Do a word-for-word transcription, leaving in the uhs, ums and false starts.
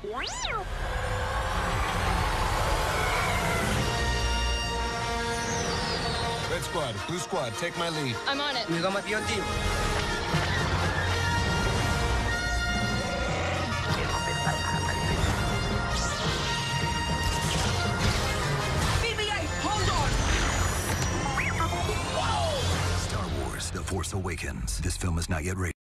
Red squad, blue squad, take my lead. I'm on it. We got my P O T. B B eight, hold on! Star Wars: The Force Awakens. This film is not yet rated.